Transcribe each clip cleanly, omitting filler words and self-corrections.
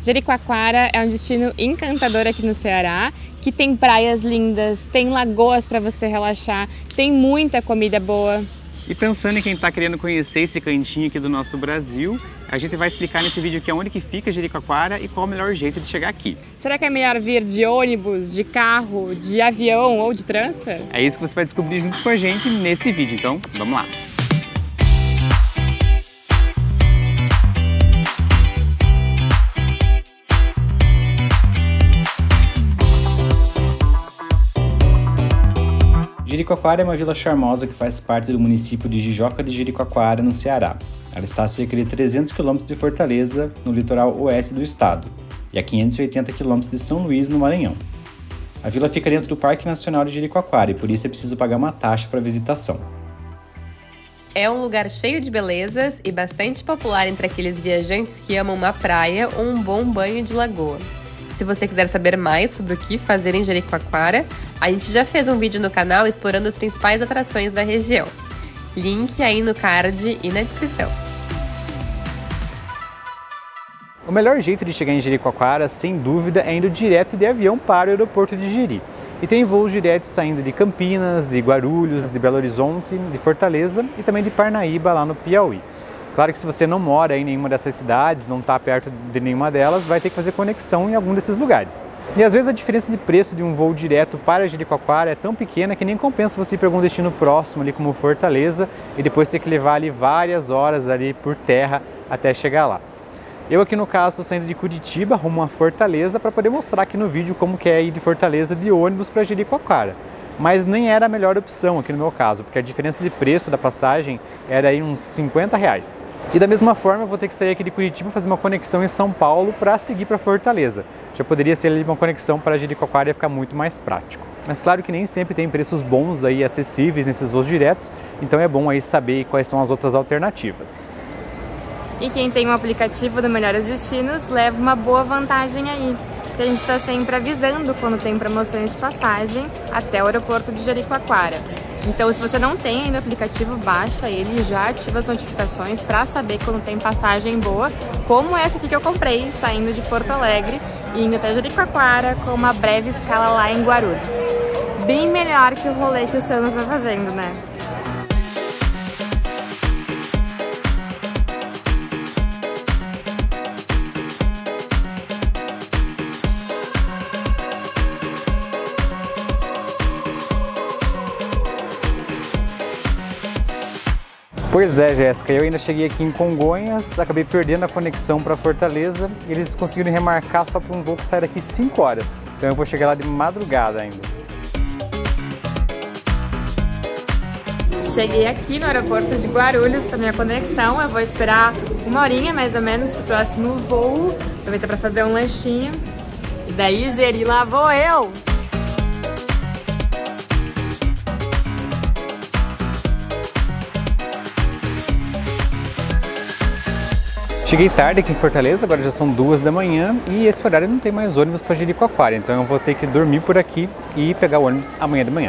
Jericoacoara é um destino encantador aqui no Ceará, que tem praias lindas, tem lagoas para você relaxar, tem muita comida boa. E pensando em quem está querendo conhecer esse cantinho aqui do nosso Brasil, a gente vai explicar nesse vídeo aqui onde que fica Jericoacoara e qual o melhor jeito de chegar aqui. Será que é melhor vir de ônibus, de carro, de avião ou de transfer? É isso que você vai descobrir junto com a gente nesse vídeo, então vamos lá! Jericoacoara é uma vila charmosa que faz parte do município de Jijoca de Jericoacoara, no Ceará. Ela está a cerca de 300 km de Fortaleza, no litoral oeste do estado, e a 580 km de São Luís, no Maranhão. A vila fica dentro do Parque Nacional de Jericoacoara e por isso é preciso pagar uma taxa para visitação. É um lugar cheio de belezas e bastante popular entre aqueles viajantes que amam uma praia ou um bom banho de lagoa. Se você quiser saber mais sobre o que fazer em Jericoacoara, a gente já fez um vídeo no canal explorando as principais atrações da região. Link aí no card e na descrição. O melhor jeito de chegar em Jericoacoara, sem dúvida, é indo direto de avião para o aeroporto de Jeri. E tem voos diretos saindo de Campinas, de Guarulhos, de Belo Horizonte, de Fortaleza e também de Parnaíba, lá no Piauí. Claro que se você não mora em nenhuma dessas cidades, não está perto de nenhuma delas, vai ter que fazer conexão em algum desses lugares. E às vezes a diferença de preço de um voo direto para Jericoacoara é tão pequena que nem compensa você ir para algum destino próximo ali como Fortaleza e depois ter que levar ali várias horas ali por terra até chegar lá. Eu aqui no caso estou saindo de Curitiba rumo a Fortaleza para poder mostrar aqui no vídeo como que é ir de Fortaleza de ônibus para Jericoacoara. Mas nem era a melhor opção aqui no meu caso, porque a diferença de preço da passagem era aí uns R$50. E da mesma forma eu vou ter que sair aqui de Curitiba fazer uma conexão em São Paulo para seguir para Fortaleza. Já poderia ser ali uma conexão para Jericoacoara e ia ficar muito mais prático. Mas claro que nem sempre tem preços bons aí acessíveis nesses voos diretos, então é bom aí saber quais são as outras alternativas. E quem tem um aplicativo do Melhores Destinos leva uma boa vantagem aí, que a gente está sempre avisando quando tem promoções de passagem até o aeroporto de Jericoacoara. Então, se você não tem ainda o aplicativo, baixa ele e já ativa as notificações para saber quando tem passagem boa, como essa aqui que eu comprei, saindo de Porto Alegre e indo até Jericoacoara com uma breve escala lá em Guarulhos. Bem melhor que o rolê que o Sanos vai fazendo, né? Pois é, Jéssica, eu ainda cheguei aqui em Congonhas, acabei perdendo a conexão para Fortaleza e eles conseguiram remarcar só para um voo que sai daqui 5 horas. Então eu vou chegar lá de madrugada ainda. Cheguei aqui no aeroporto de Guarulhos para minha conexão, eu vou esperar 1 horinha mais ou menos para o próximo voo, aproveitar para fazer um lanchinho e daí Jeri, lá vou eu! Cheguei tarde aqui em Fortaleza, agora já são 2 da manhã e esse horário não tem mais ônibus para Jericoacoara, então eu vou ter que dormir por aqui e pegar o ônibus amanhã de manhã.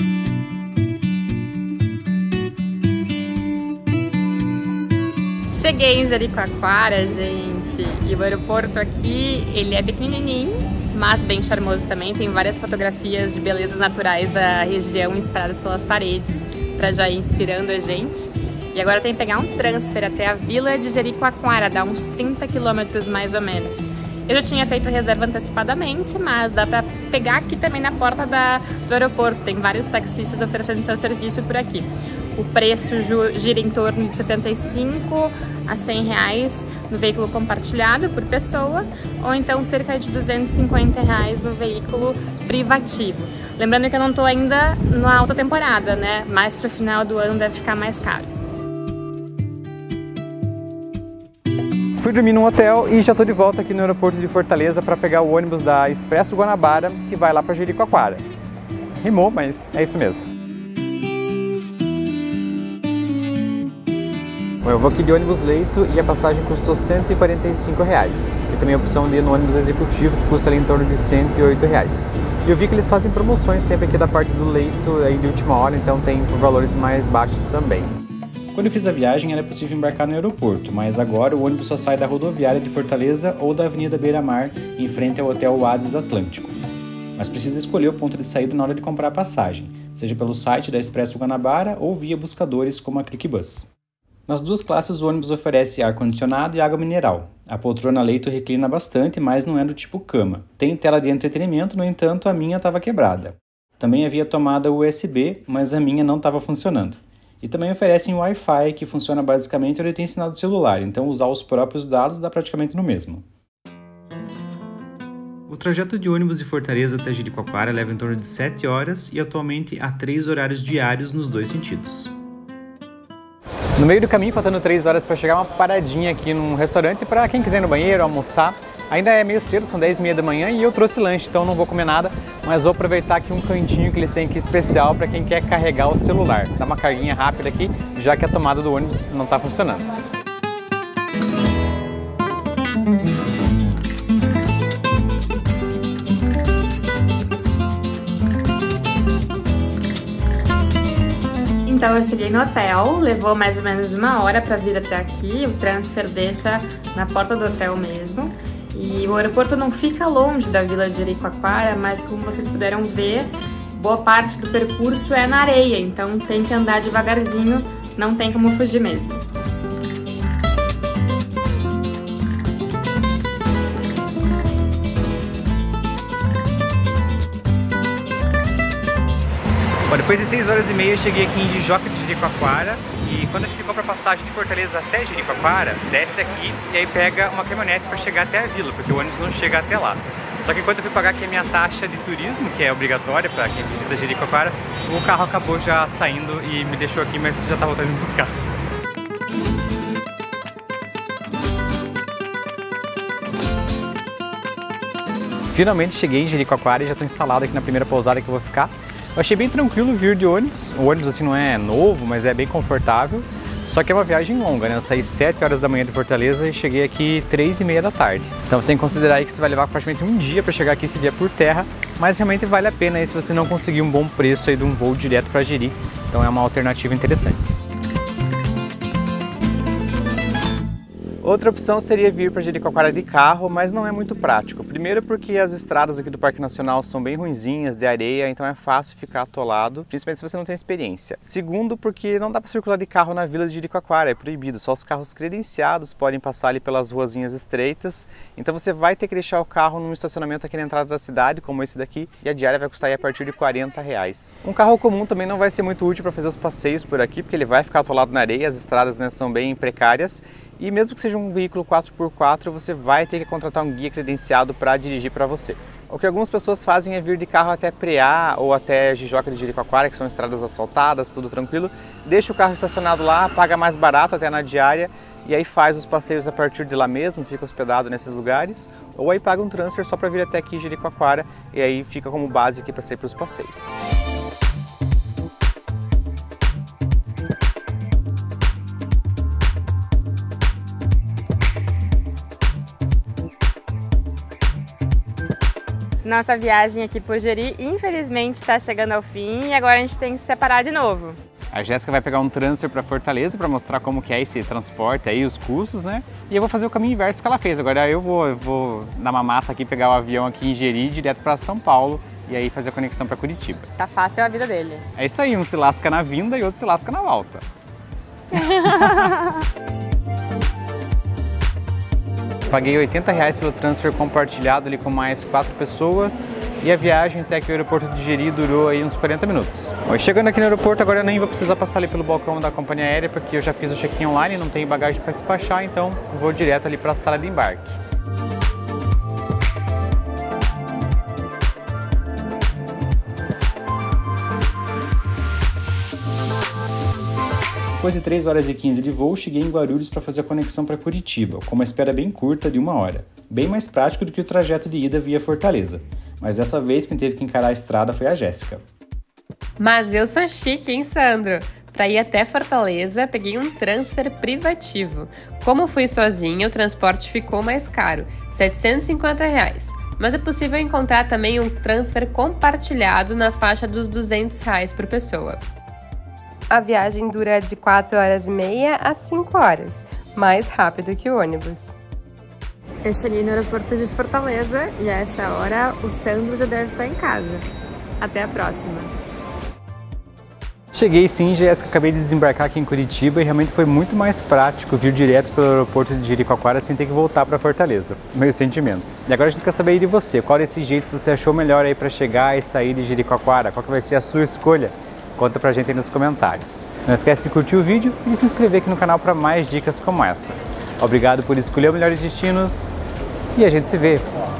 Cheguei em Jericoacoara, gente, e o aeroporto aqui, ele é pequenininho, mas bem charmoso também, tem várias fotografias de belezas naturais da região inspiradas pelas paredes, para já ir inspirando a gente. E agora tem que pegar um transfer até a vila de Jericoacoara, dá uns 30 km mais ou menos. Eu já tinha feito a reserva antecipadamente, mas dá pra pegar aqui também na porta do aeroporto. Tem vários taxistas oferecendo seu serviço por aqui. O preço gira em torno de 75 a 100 reais no veículo compartilhado por pessoa, ou então cerca de 250 reais no veículo privativo. Lembrando que eu não tô ainda na alta temporada, né? Mais pro final do ano deve ficar mais caro. Fui dormir num hotel e já estou de volta aqui no aeroporto de Fortaleza para pegar o ônibus da Expresso Guanabara, que vai lá para Jericoacoara. Rimou, mas é isso mesmo. Bom, eu vou aqui de ônibus leito e a passagem custou R$ 145. E também a opção de ir no ônibus executivo, que custa ali em torno de R$ 108. E eu vi que eles fazem promoções sempre aqui da parte do leito aí de última hora, então tem por valores mais baixos também. Quando eu fiz a viagem era possível embarcar no aeroporto, mas agora o ônibus só sai da rodoviária de Fortaleza ou da Avenida Beira-Mar, em frente ao Hotel Oasis Atlântico. Mas precisa escolher o ponto de saída na hora de comprar a passagem, seja pelo site da Expresso Guanabara ou via buscadores como a ClickBus. Nas duas classes o ônibus oferece ar-condicionado e água mineral. A poltrona-leito reclina bastante, mas não é do tipo cama. Tem tela de entretenimento, no entanto a minha estava quebrada. Também havia tomada USB, mas a minha não estava funcionando. E também oferecem Wi-Fi, que funciona basicamente onde tem sinal do celular, então usar os próprios dados dá praticamente no mesmo. O trajeto de ônibus de Fortaleza até Jericoacoara leva em torno de 7 horas e atualmente há 3 horários diários nos dois sentidos. No meio do caminho, faltando 3 horas para chegar, uma paradinha aqui num restaurante para quem quiser ir no banheiro, almoçar. Ainda é meio cedo, são 10h30 da manhã e eu trouxe lanche, então não vou comer nada, mas vou aproveitar aqui um cantinho que eles têm aqui especial para quem quer carregar o celular. Dá uma carguinha rápida aqui, já que a tomada do ônibus não está funcionando. Então eu cheguei no hotel, levou mais ou menos 1 hora para vir até aqui, o transfer deixa na porta do hotel mesmo. E o aeroporto não fica longe da vila de Jericoacoara, mas como vocês puderam ver, boa parte do percurso é na areia, então tem que andar devagarzinho, não tem como fugir mesmo. Bom, depois de 6h30 eu cheguei aqui em Jijoca de Jericoacoara e quando a gente compra a passagem de Fortaleza até Jericoacoara, desce aqui e aí pega uma caminhonete para chegar até a vila, porque o ônibus não chega até lá. Só que enquanto eu fui pagar aqui a minha taxa de turismo, que é obrigatória para quem visita Jericoacoara, o carro acabou já saindo e me deixou aqui, mas já tá voltando me buscar. Finalmente cheguei em Jericoacoara e já estou instalado aqui na primeira pousada que eu vou ficar. Eu achei bem tranquilo vir de ônibus, o ônibus assim não é novo, mas é bem confortável, só que é uma viagem longa, né? Eu saí 7 horas da manhã de Fortaleza e cheguei aqui 3h30 da tarde. Então você tem que considerar aí que você vai levar praticamente um dia para chegar aqui se vier por terra, mas realmente vale a pena aí se você não conseguir um bom preço aí de um voo direto para Jeri, então é uma alternativa interessante. Outra opção seria vir para Jericoacoara de carro, mas não é muito prático. Primeiro porque as estradas aqui do Parque Nacional são bem ruinzinhas, de areia, então é fácil ficar atolado, principalmente se você não tem experiência. Segundo porque não dá para circular de carro na vila de Jericoacoara, é proibido, só os carros credenciados podem passar ali pelas ruazinhas estreitas, então você vai ter que deixar o carro num estacionamento aqui na entrada da cidade, como esse daqui, e a diária vai custar aí a partir de R$40. Um carro comum também não vai ser muito útil para fazer os passeios por aqui, porque ele vai ficar atolado na areia, as estradas, né, são bem precárias. E mesmo que seja um veículo 4x4, você vai ter que contratar um guia credenciado para dirigir para você. O que algumas pessoas fazem é vir de carro até Preá ou até Jijoca de Jericoacoara, que são estradas asfaltadas, tudo tranquilo. Deixa o carro estacionado lá, paga mais barato até na diária e aí faz os passeios a partir de lá mesmo, fica hospedado nesses lugares. Ou aí paga um transfer só para vir até aqui Jericoacoara e aí fica como base aqui para sair para os passeios. Nossa viagem aqui por Jeri, infelizmente, está chegando ao fim e agora a gente tem que se separar de novo. A Jéssica vai pegar um transfer para Fortaleza para mostrar como que é esse transporte aí, os custos, né? E eu vou fazer o caminho inverso que ela fez. Agora eu vou na mamata aqui, pegar o avião aqui em Jeri, direto para São Paulo e aí fazer a conexão para Curitiba. Tá fácil a vida dele. É isso aí, um se lasca na vinda e outro se lasca na volta. Paguei R$80 pelo transfer compartilhado ali com mais 4 pessoas e a viagem até aqui o aeroporto de Jeri durou aí uns 40 minutos. Bom, chegando aqui no aeroporto agora eu nem vou precisar passar ali pelo balcão da companhia aérea porque eu já fiz o check-in online, não tenho bagagem para despachar, então vou direto ali para a sala de embarque. Depois de 3 horas e 15 de voo, cheguei em Guarulhos para fazer a conexão para Curitiba, com uma espera bem curta de 1 hora. Bem mais prático do que o trajeto de ida via Fortaleza. Mas dessa vez quem teve que encarar a estrada foi a Jéssica. Mas eu sou chique, hein, Sandro? Para ir até Fortaleza, peguei um transfer privativo. Como fui sozinha, o transporte ficou mais caro, R$750. Mas é possível encontrar também um transfer compartilhado na faixa dos R$200 por pessoa. A viagem dura de 4 horas e meia a 5 horas, mais rápido que o ônibus. Eu cheguei no aeroporto de Fortaleza e a essa hora o Sandro já deve estar em casa. Até a próxima! Cheguei sim, Jéssica, acabei de desembarcar aqui em Curitiba e realmente foi muito mais prático vir direto pelo aeroporto de Jericoacoara sem ter que voltar para Fortaleza. Meus sentimentos. E agora a gente quer saber aí de você, qual desses jeitos você achou melhor aí para chegar e sair de Jericoacoara? Qual que vai ser a sua escolha? Conta pra gente aí nos comentários. Não esquece de curtir o vídeo e de se inscrever aqui no canal para mais dicas como essa. Obrigado por escolher os melhores destinos e a gente se vê.